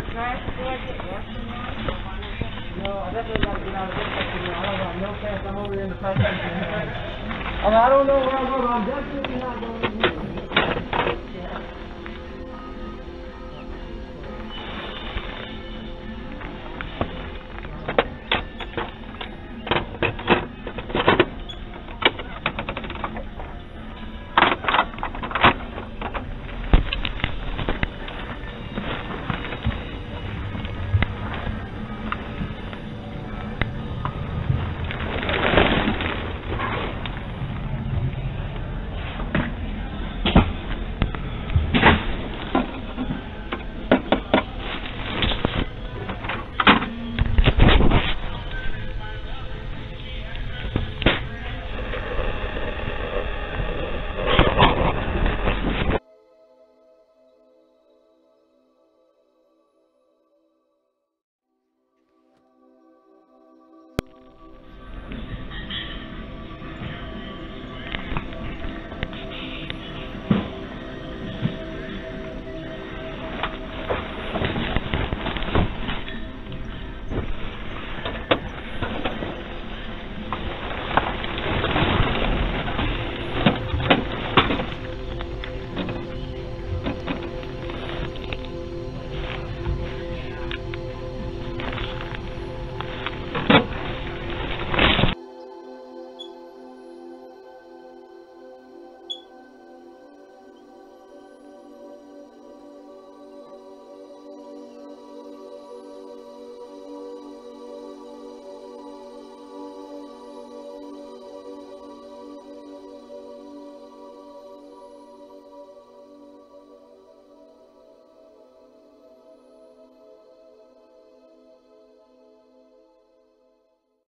trash before I get work tomorrow? No, I definitely got to get out of this section now. I don't got no chance. I'm over here in the front section. I don't know where I'm going, but I'm definitely not going in here.